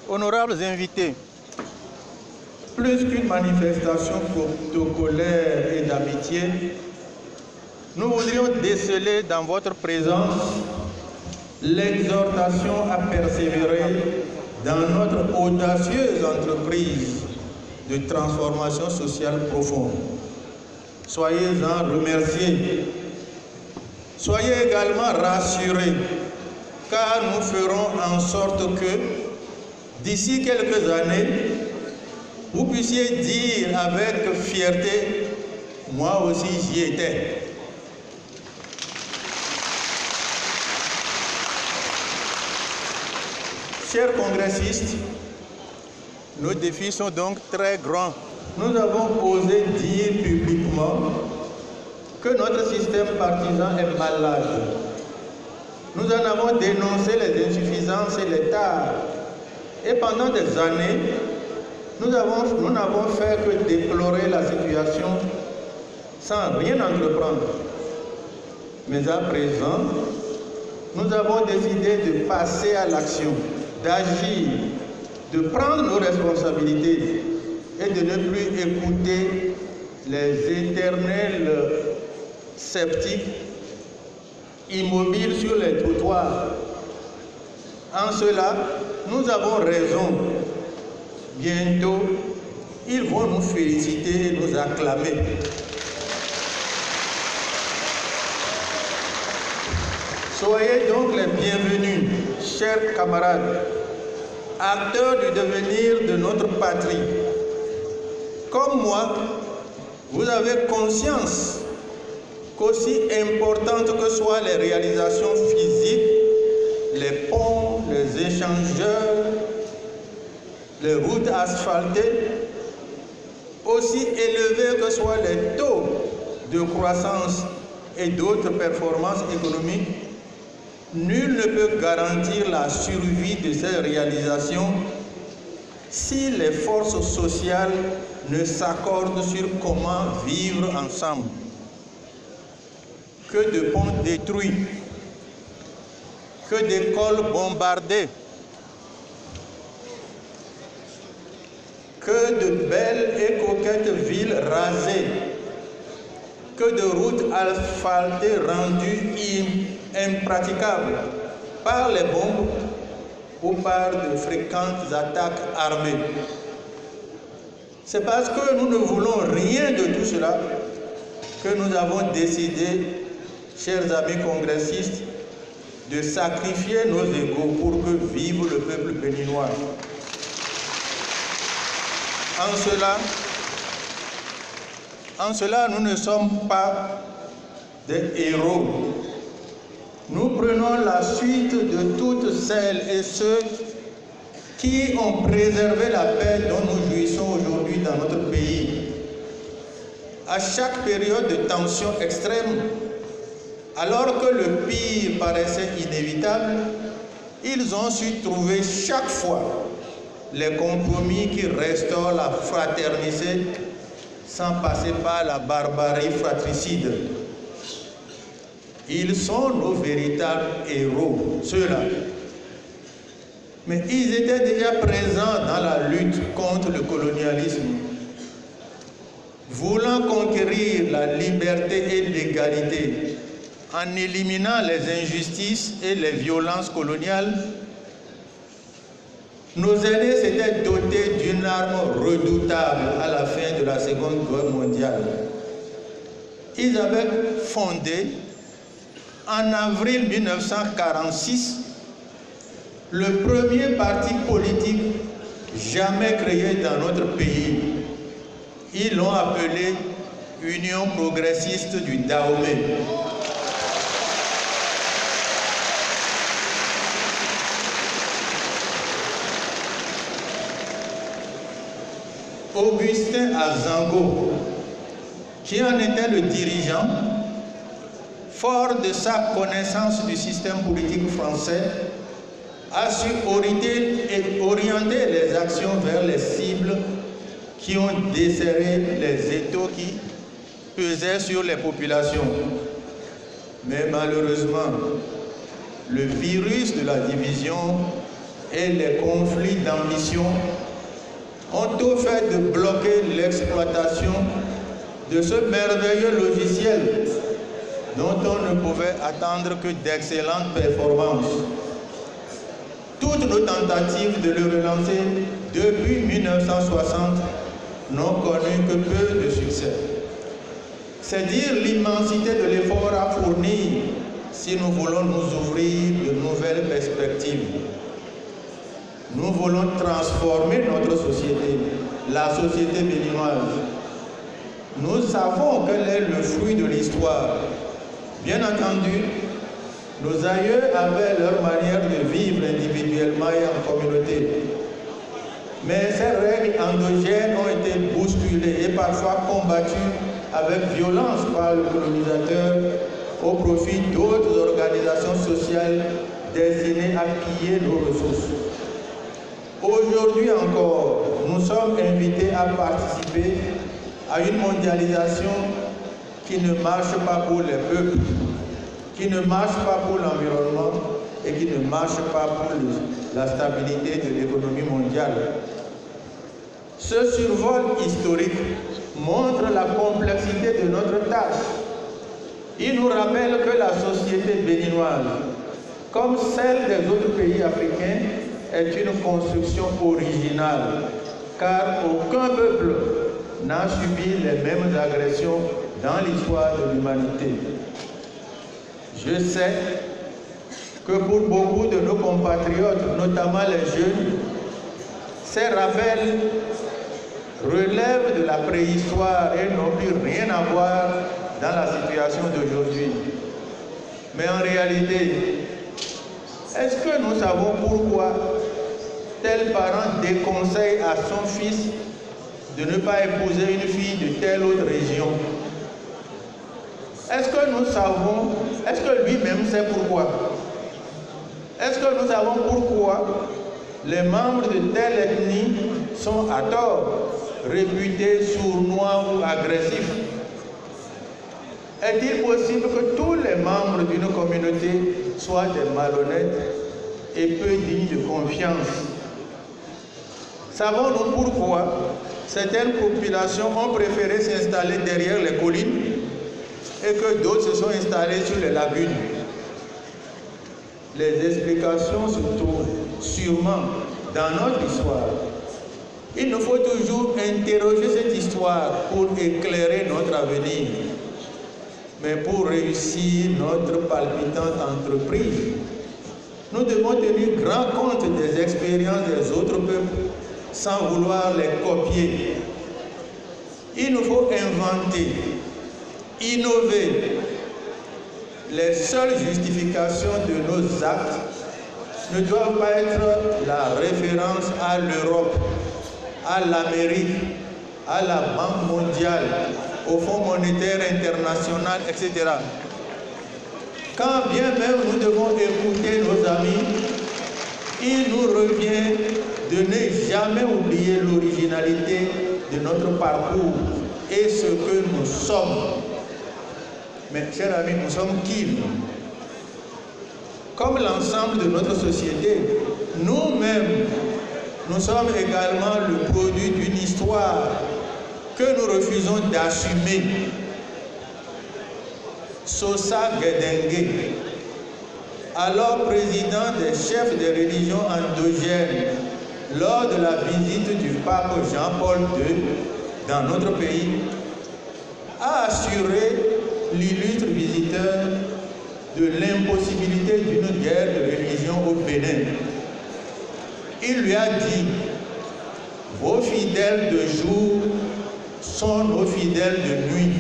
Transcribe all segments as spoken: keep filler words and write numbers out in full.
Honorables invités, plus qu'une manifestation protocolaire et d'amitié, nous voudrions déceler dans votre présence l'exhortation à persévérer dans notre audacieuse entreprise de transformation sociale profonde. Soyez-en remerciés. Soyez également rassurés, car nous ferons en sorte que, d'ici quelques années, vous puissiez dire avec fierté, moi aussi j'y étais. Chers congressistes, nos défis sont donc très grands. Nous avons osé dire publiquement que notre système partisan est malade. Nous en avons dénoncé les insuffisances et les tares. Et pendant des années, nous n'avons nous n'avons fait que déplorer la situation sans rien entreprendre. Mais à présent, nous avons décidé de passer à l'action, d'agir, de prendre nos responsabilités et de ne plus écouter les éternels sceptiques immobiles sur les trottoirs. En cela, nous avons raison. Bientôt, ils vont nous féliciter et nous acclamer. Soyez donc les bienvenus, chers camarades, acteurs du devenir de notre patrie. Comme moi, vous avez conscience qu'aussi importantes que soient les réalisations physiques, les ponts, les échangeurs, les routes asphaltées, aussi élevés que soient les taux de croissance et d'autres performances économiques, nul ne peut garantir la survie de ces réalisations si les forces sociales ne s'accordent sur comment vivre ensemble. Que de ponts détruits, que d'écoles bombardées, que de belles et coquettes villes rasées, que de routes asphaltées rendues impraticables par les bombes ou par de fréquentes attaques armées. C'est parce que nous ne voulons rien de tout cela que nous avons décidé, chers amis congressistes, de sacrifier nos égos pour que vive le peuple béninois. En cela, en cela, nous ne sommes pas des héros. Nous prenons la suite de toutes celles et ceux qui ont préservé la paix dont nous jouissons aujourd'hui dans notre pays. À chaque période de tension extrême, alors que le pire paraissait inévitable, ils ont su trouver chaque fois les compromis qui restaurent la fraternité sans passer par la barbarie fratricide. Ils sont nos véritables héros, ceux-là. Mais ils étaient déjà présents dans la lutte contre le colonialisme. Voulant conquérir la liberté et l'égalité en éliminant les injustices et les violences coloniales, nos aînés s'étaient dotés d'une arme redoutable à la fin de la Seconde Guerre mondiale. Ils avaient fondé, en avril mille neuf cent quarante-six, le premier parti politique jamais créé dans notre pays. Ils l'ont appelé Union progressiste du Dahomey. Augustin Azango, qui en était le dirigeant, fort de sa connaissance du système politique français, a su orienter, et orienter les actions vers les cibles qui ont desserré les étaux qui pesaient sur les populations. Mais malheureusement, le virus de la division et les conflits d'ambition ont tout fait de bloquer l'exploitation de ce merveilleux logiciel dont on ne pouvait attendre que d'excellentes performances. Toutes nos tentatives de le relancer depuis mille neuf cent soixante n'ont connu que peu de succès. C'est dire l'immensité de l'effort à fournir si nous voulons nous ouvrir de nouvelles perspectives. Nous voulons transformer notre société, la société béninoise. Nous savons quel est le fruit de l'histoire. Bien entendu, nos aïeux avaient leur manière de vivre individuellement et en communauté. Mais ces règles endogènes ont été bousculées et parfois combattues avec violence par le colonisateur au profit d'autres organisations sociales destinées à piller nos ressources. Aujourd'hui encore, nous sommes invités à participer à une mondialisation qui ne marche pas pour les peuples, qui ne marche pas pour l'environnement et qui ne marche pas pour le, la stabilité de l'économie mondiale. Ce survol historique montre la complexité de notre tâche. Il nous rappelle que la société béninoise, comme celle des autres pays africains, est une construction originale, car aucun peuple n'a subi les mêmes agressions dans l'histoire de l'humanité. Je sais que pour beaucoup de nos compatriotes, notamment les jeunes, ces rappels relèvent de la préhistoire et n'ont plus rien à voir dans la situation d'aujourd'hui. Mais en réalité, est-ce que nous savons pourquoi tel parent déconseille à son fils de ne pas épouser une fille de telle autre région? Est-ce que nous savons, est-ce que lui-même sait pourquoi? Est-ce que nous savons pourquoi les membres de telle ethnie sont à tort réputés sournois ou agressifs? Est-il possible que tous les membres d'une communauté soient des malhonnêtes et peu dignes de confiance? Savons-nous pourquoi certaines populations ont préféré s'installer derrière les collines et que d'autres se sont installés sur les lagunes? Les explications se trouvent sûrement dans notre histoire. Il nous faut toujours interroger cette histoire pour éclairer notre avenir. Mais pour réussir notre palpitante entreprise, nous devons tenir grand compte des expériences des autres peuples sans vouloir les copier. Il nous faut inventer, innover. Les seules justifications de nos actes ne doivent pas être la référence à l'Europe, à l'Amérique, à la Banque mondiale, au Fonds monétaire international, et cetera. Quand bien même nous devons écouter nos amis, il nous revient de ne jamais oublier l'originalité de notre parcours et ce que nous sommes. Mais, chers amis, nous sommes qui, nous? Comme l'ensemble de notre société, nous-mêmes, nous sommes également le produit d'une histoire que nous refusons d'assumer. Sosa Guédengue, alors président des chefs des religions endogènes, lors de la visite du pape Jean-Paul deux dans notre pays, a assuré l'illustre visiteur de l'impossibilité d'une guerre de religion au Bénin. Il lui a dit: vos fidèles de jour sont nos fidèles de nuit.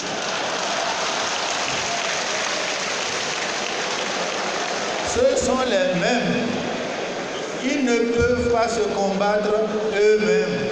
Ce sont les mêmes. Ils ne peuvent pas se combattre eux-mêmes.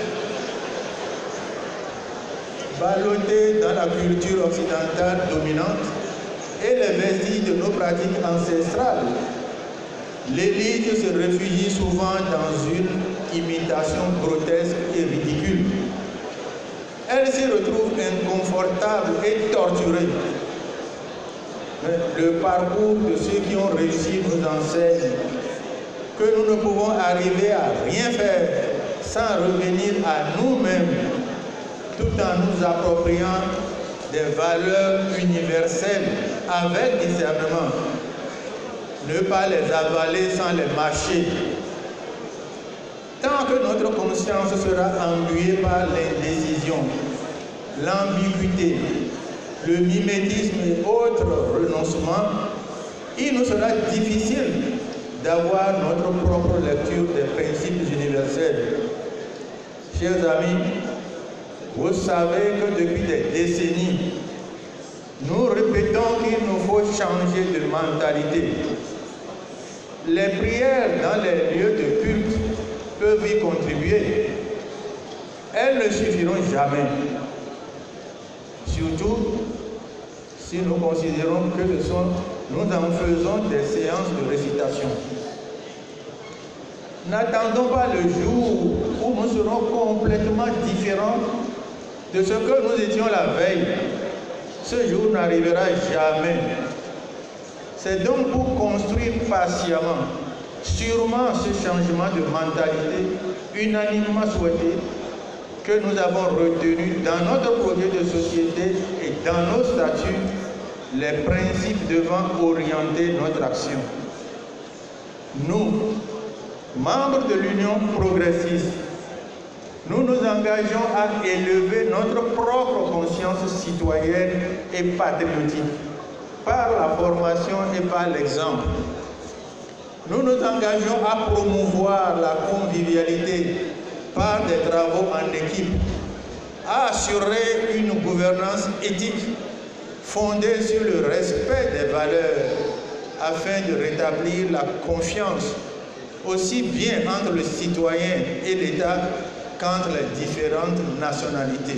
Ballottés dans la culture occidentale dominante et les vestiges de nos pratiques ancestrales, l'élite se réfugie souvent dans une imitation grotesque et ridicule. Elle s'y retrouve inconfortable et torturée. Mais le parcours de ceux qui ont réussi nous enseigne que nous ne pouvons arriver à rien faire sans revenir à nous-mêmes, tout en nous appropriant des valeurs universelles avec discernement. Ne pas les avaler sans les mâcher. Tant que notre conscience sera engluée par l'indécision, l'ambiguïté, le mimétisme et autres renoncements, il nous sera difficile d'avoir notre propre lecture des principes universels. Chers amis, vous savez que depuis des décennies, nous répétons qu'il nous faut changer de mentalité. Les prières dans les lieux de culte peuvent y contribuer. Elles ne suffiront jamais. Surtout si nous considérons que ce sont, nous en faisons des séances de récitation. N'attendons pas le jour où nous serons complètement différents de ce que nous étions la veille. Ce jour n'arrivera jamais. C'est donc pour construire patiemment, sûrement ce changement de mentalité unanimement souhaité que nous avons retenu dans notre projet de société et dans nos statuts les principes devant orienter notre action. Nous, membres de l'Union progressiste, nous nous engageons à élever notre propre conscience citoyenne et patriotique par la formation et par l'exemple. Nous nous engageons à promouvoir la convivialité par des travaux en équipe, à assurer une gouvernance éthique fondée sur le respect des valeurs afin de rétablir la confiance aussi bien entre le citoyen et l'État qu'entre les différentes nationalités.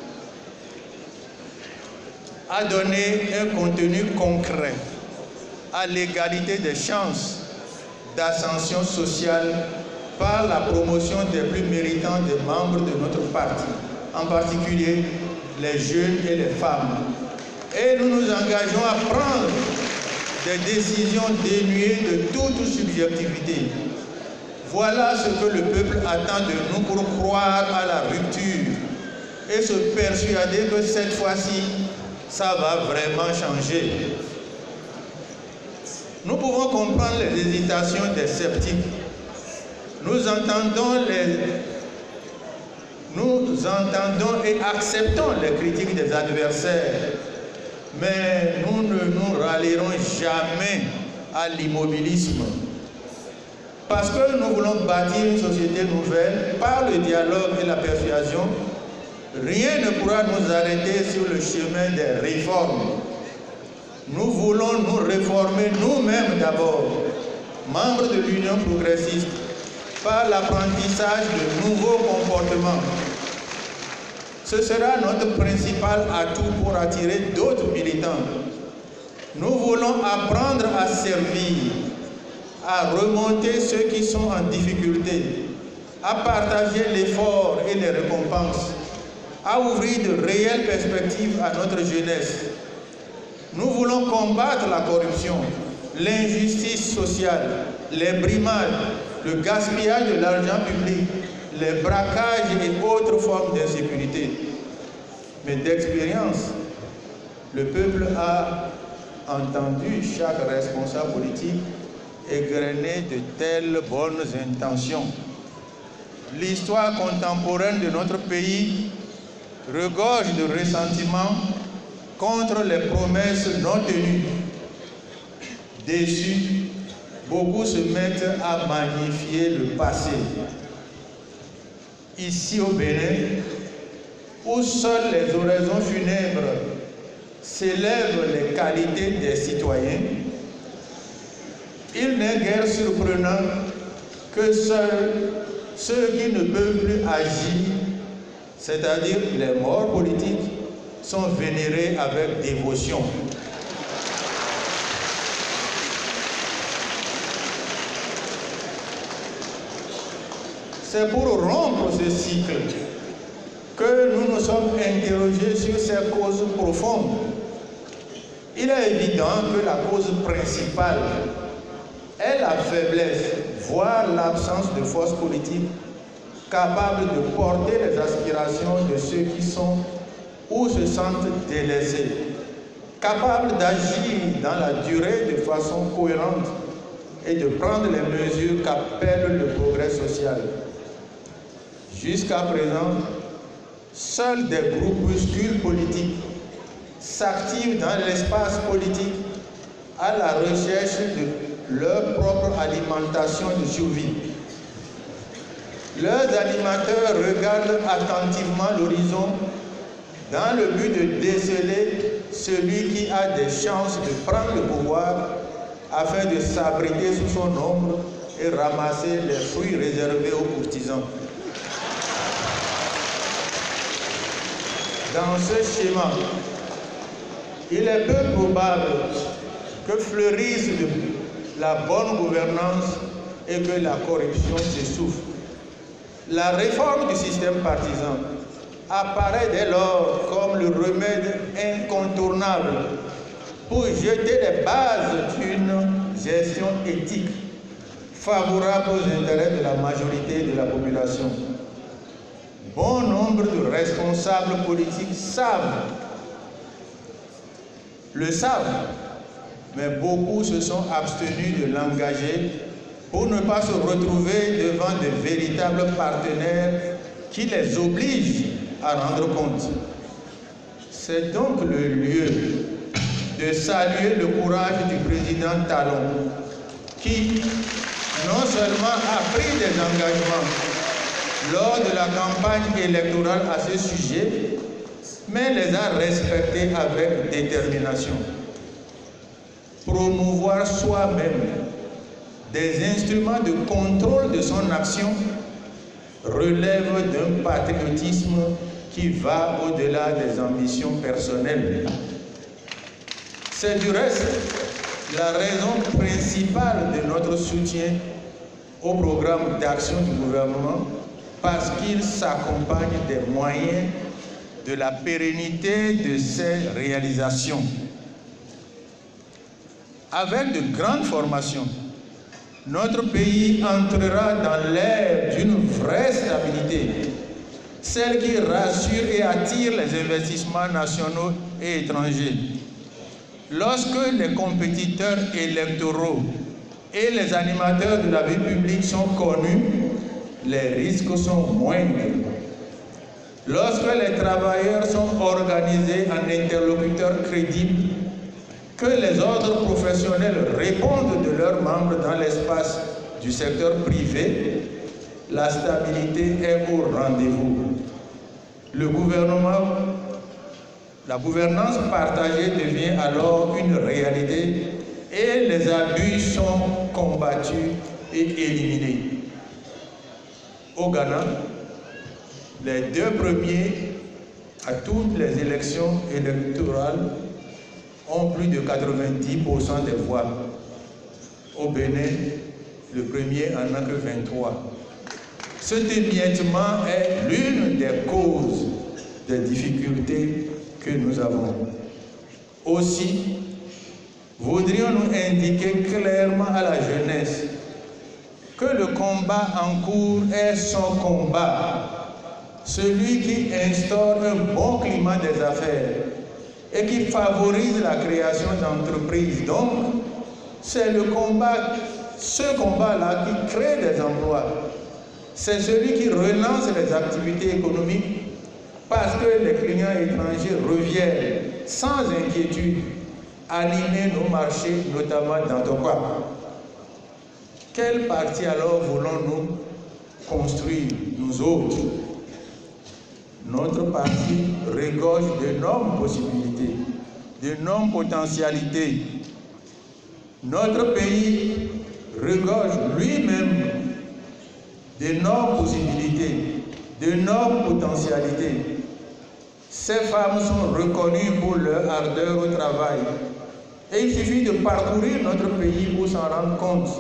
À donner un contenu concret à l'égalité des chances d'ascension sociale par la promotion des plus méritants des membres de notre parti, en particulier les jeunes et les femmes. Et nous nous engageons à prendre des décisions dénuées de toute subjectivité. Voilà ce que le peuple attend de nous pour croire à la rupture et se persuader que cette fois-ci, ça va vraiment changer. Nous pouvons comprendre les hésitations des sceptiques. Nous entendons, les... Nous entendons et acceptons les critiques des adversaires, mais nous ne nous rallierons jamais à l'immobilisme. Parce que nous voulons bâtir une société nouvelle par le dialogue et la persuasion, rien ne pourra nous arrêter sur le chemin des réformes. Nous voulons nous réformer nous-mêmes d'abord, membres de l'Union progressiste, par l'apprentissage de nouveaux comportements. Ce sera notre principal atout pour attirer d'autres militants. Nous voulons apprendre à servir, à remonter ceux qui sont en difficulté, à partager l'effort et les récompenses, à ouvrir de réelles perspectives à notre jeunesse. Nous voulons combattre la corruption, l'injustice sociale, les brimades, le gaspillage de l'argent public, les braquages et autres formes d'insécurité. Mais d'expérience, le peuple a entendu chaque responsable politique égrener de telles bonnes intentions. L'histoire contemporaine de notre pays regorge de ressentiments contre les promesses non tenues. Déçus, beaucoup se mettent à magnifier le passé. Ici au Bénin, où seules les oraisons funèbres célèbrent les qualités des citoyens, il n'est guère surprenant que seuls ceux qui ne peuvent plus agir, c'est-à-dire les morts politiques, sont vénérés avec dévotion. C'est pour rompre ce cycle que nous nous sommes interrogés sur ces causes profondes. Il est évident que la cause principale est la faiblesse, voire l'absence de force politique capable de porter les aspirations de ceux qui sont ou se sentent délaissés, capable d'agir dans la durée de façon cohérente et de prendre les mesures qu'appelle le progrès social. Jusqu'à présent, seuls des groupuscules politiques s'activent dans l'espace politique à la recherche de leur propre alimentation de survie. Leurs animateurs regardent attentivement l'horizon dans le but de déceler celui qui a des chances de prendre le pouvoir afin de s'abriter sous son ombre et ramasser les fruits réservés aux courtisans. Dans ce schéma, il est peu probable que fleurisse de la bonne gouvernance et que la corruption s'essouffle. La réforme du système partisan apparaît dès lors comme le remède incontournable pour jeter les bases d'une gestion éthique favorable aux intérêts de la majorité de la population. Bon nombre de responsables politiques savent, le savent, mais beaucoup se sont abstenus de l'engager pour ne pas se retrouver devant de véritables partenaires qui les obligent à rendre compte. C'est donc le lieu de saluer le courage du président Talon, qui non seulement a pris des engagements lors de la campagne électorale à ce sujet, mais les a respectés avec détermination. Promouvoir soi-même des instruments de contrôle de son action relève d'un patriotisme qui va au-delà des ambitions personnelles. C'est du reste la raison principale de notre soutien au programme d'action du gouvernement, parce qu'il s'accompagne des moyens de la pérennité de ces réalisations. Avec de grandes formations, notre pays entrera dans l'ère d'une vraie stabilité, celle qui rassure et attire les investissements nationaux et étrangers. Lorsque les compétiteurs électoraux et les animateurs de la vie publique sont connus, les risques sont moindres. Lorsque les travailleurs sont organisés en interlocuteurs crédibles, que les ordres professionnels répondent de leurs membres dans l'espace du secteur privé, la stabilité est au rendez-vous. Le gouvernement, la gouvernance partagée devient alors une réalité et les abus sont combattus et éliminés. Au Ghana, les deux premiers à toutes les élections électorales ont plus de quatre-vingt-dix pour cent des voix. Au Bénin, le premier en a que vingt-trois. Cet émiettement est l'une des causes des difficultés que nous avons. Aussi, voudrions-nous indiquer clairement à la jeunesse que le combat en cours est son combat, celui qui instaure un bon climat des affaires et qui favorise la création d'entreprises. Donc, c'est le combat, ce combat-là qui crée des emplois. C'est celui qui relance les activités économiques parce que les clients étrangers reviennent sans inquiétude animer nos marchés, notamment dans Tokwa. Quelle partie alors voulons-nous construire, nous autres? Notre parti regorge d'énormes possibilités, d'énormes potentialités. Notre pays regorge lui-même d'énormes possibilités, d'énormes potentialités. Ces femmes sont reconnues pour leur ardeur au travail. Et il suffit de parcourir notre pays pour s'en rendre compte.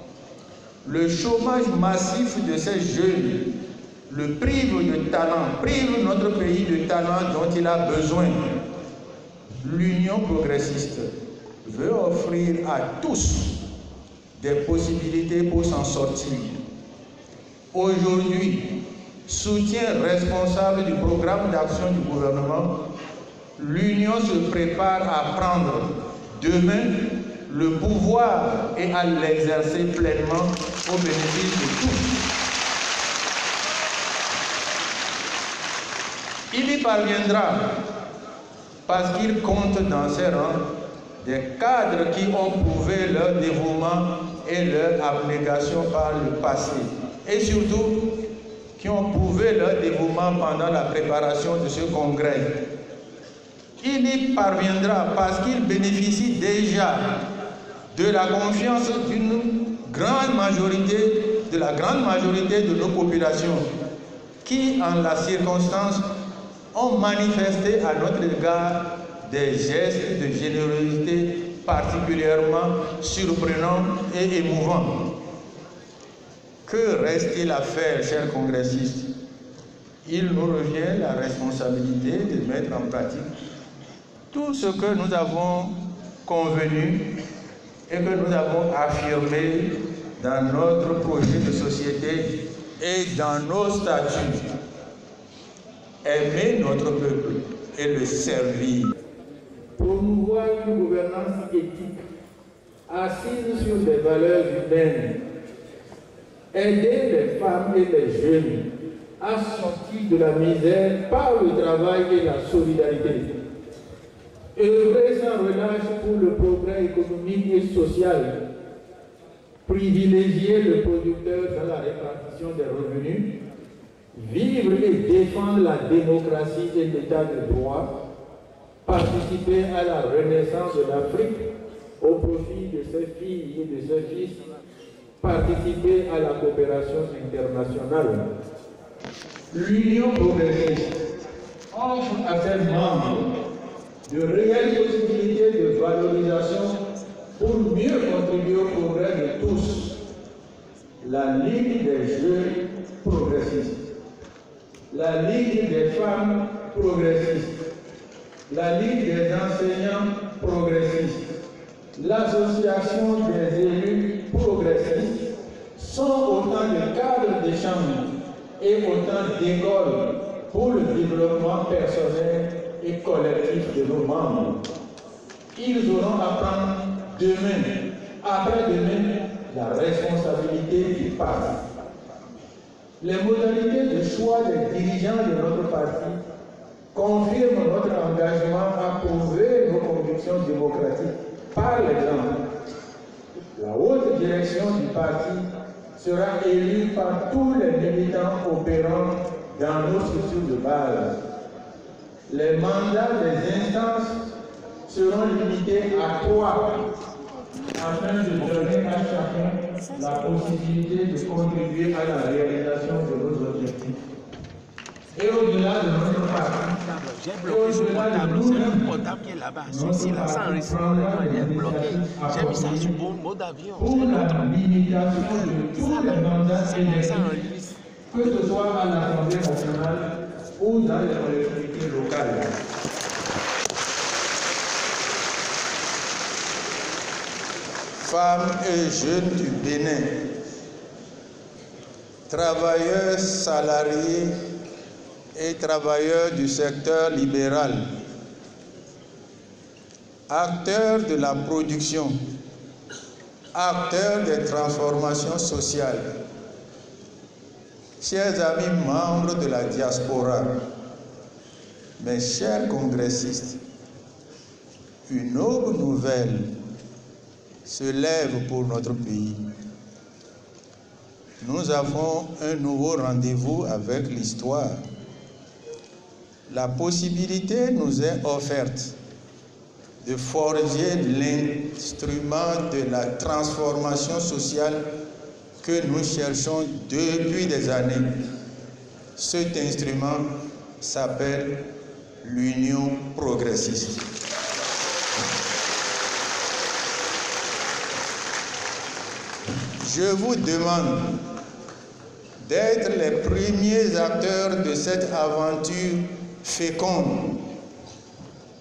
Le chômage massif de ces jeunes le prive de talent, prive notre pays de talent dont il a besoin. L'Union progressiste veut offrir à tous des possibilités pour s'en sortir. Aujourd'hui, soutien responsable du programme d'action du gouvernement, l'Union se prépare à prendre demain le pouvoir et à l'exercer pleinement au bénéfice de tous. Il y parviendra parce qu'il compte dans ses rangs des cadres qui ont prouvé leur dévouement et leur abnégation par le passé, et surtout qui ont prouvé leur dévouement pendant la préparation de ce congrès. Il y parviendra parce qu'il bénéficie déjà de la confiance d'une grande majorité, de la grande majorité de nos populations qui, en la circonstance, ont manifesté à notre égard des gestes de générosité particulièrement surprenants et émouvants. Que reste-t-il à faire, chers congressistes? Il nous revient la responsabilité de mettre en pratique tout ce que nous avons convenu et que nous avons affirmé dans notre projet de société et dans nos statuts. Aimer notre peuple et le servir. Promouvoir une gouvernance éthique assise sur des valeurs humaines. Aider les femmes et les jeunes à sortir de la misère par le travail et la solidarité. Œuvrer sans relâche pour le progrès économique et social. Privilégier le producteur dans la répartition des revenus. Vivre et défendre la démocratie et l'état de droit. Participer à la renaissance de l'Afrique au profit de ses filles et de ses fils. Participer à la coopération internationale. L'Union progressiste offre à ses membres de réelles possibilités de valorisation pour mieux contribuer au progrès de tous. La Ligue des jeunes progressistes, la Ligue des femmes progressistes, la Ligue des enseignants progressistes, l'Association des élus progressistes sont autant de cadres d'échange et autant d'écoles pour le développement personnel et collectif de nos membres. Ils auront à prendre demain, après-demain, la responsabilité du parti. Les modalités de choix des dirigeants de notre parti confirment notre engagement à prouver nos convictions démocratiques par l'exemple. La haute direction du parti sera élue par tous les militants opérant dans nos structures de base. Les mandats des instances seront limités à trois afin de donner à chacun la possibilité de contribuer à la réalisation de nos objectifs. Et au-delà de notre parti, j'ai bloqué ce portable, c'est le portable qui est là-bas, celui-ci là, ça enregistre, il est bloqué. J'ai mis ça sur mon mode avion, pour la limitation de tous les mandats électifs, que ce soit à l'Assemblée nationale ou dans les collectivités locales. Femmes et jeunes du Bénin, travailleurs salariés et travailleurs du secteur libéral, acteurs de la production, acteurs des transformations sociales, chers amis membres de la diaspora, mes chers congressistes, une noble nouvelle se lève pour notre pays. Nous avons un nouveau rendez-vous avec l'histoire. La possibilité nous est offerte de forger l'instrument de la transformation sociale que nous cherchons depuis des années. Cet instrument s'appelle l'Union progressiste. Je vous demande d'être les premiers acteurs de cette aventure féconde.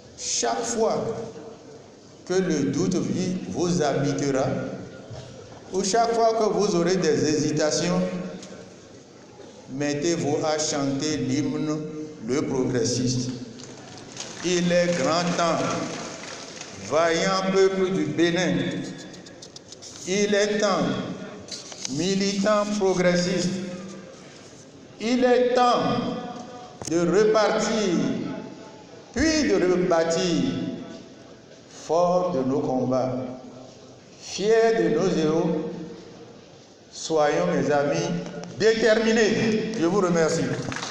Chaque fois que le doute vous habitera où chaque fois que vous aurez des hésitations, mettez-vous à chanter l'hymne Le Progressiste. Il est grand temps, vaillant peuple du Bénin, il est temps, militants progressistes, il est temps de repartir, puis de rebâtir, fort de nos combats, fiers de nos héros. Soyons, mes amis, déterminés. Je vous remercie.